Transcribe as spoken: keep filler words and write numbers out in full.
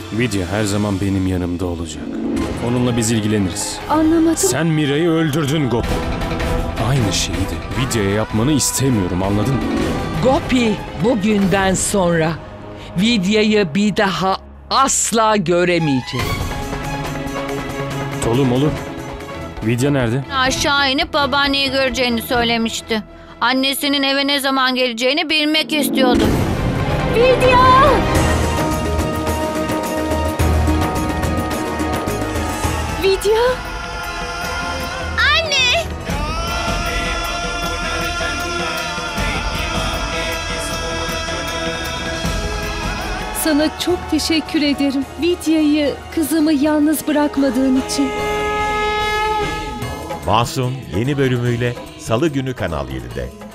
Vidya her zaman benim yanımda olacak. Onunla biz ilgileniriz. Anlamadım. Sen Mira'yı öldürdün Gopi. Aynı şeyi de Vidya'ya yapmanı istemiyorum, anladın mı? Gopi, bugünden sonra Vidya'yı bir daha asla göremeyecek. Tolum olur. Vidya nerede? Aşağı inip babaanneyi göreceğini söylemişti. Annesinin eve ne zaman geleceğini bilmek istiyordu. Vidya! Vidya! Anne! Sana çok teşekkür ederim. Vidya'yı, kızımı yalnız bırakmadığın için. Masum yeni bölümüyle Salı günü Kanal yedide.